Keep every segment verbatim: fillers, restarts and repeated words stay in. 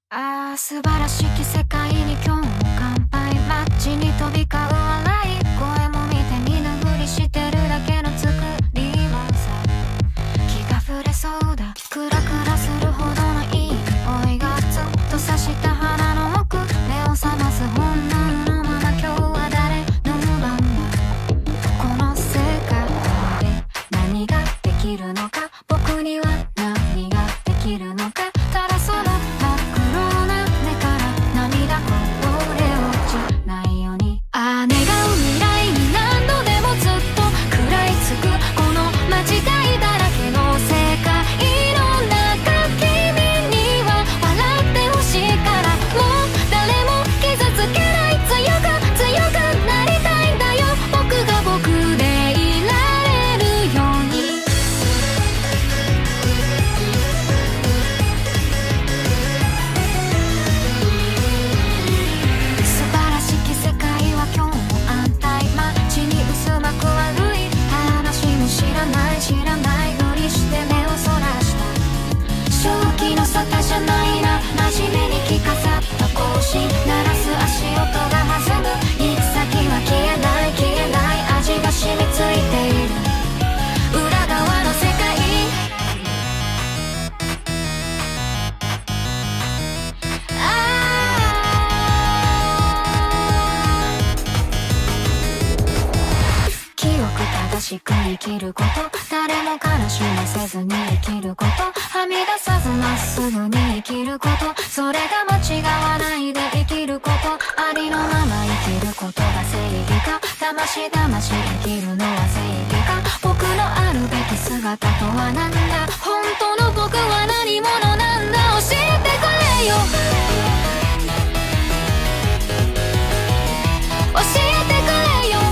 ああ素晴らしき世界に今日も乾杯。街に飛び交う笑い声も見て見ぬふりしてるだけの作りはさ、気が触れそうだ。クラクラするほどのいい匂いがずっとさした鼻の奥、目を覚ます本能のまま今日は誰の番だ。この世界で何ができるのか、僕には何ができるのか。ただそのしく生きること、誰も悲しませずに生きること、はみ出さずまっすぐに生きること、それが間違わないで生きること、ありのまま生きることが正義か、魂魂生きるのは正義か、僕のあるべき姿とは何だ、本当の僕は何者なんだ、教えてくれよ教えてくれよ。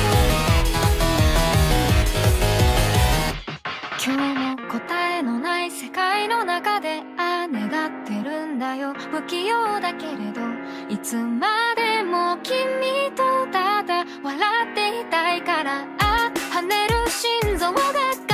今日も答えのない世界の中でああ願ってるんだよ。不器用だけれどいつまでも君とただ笑っていたいから、あ跳ねる心臓が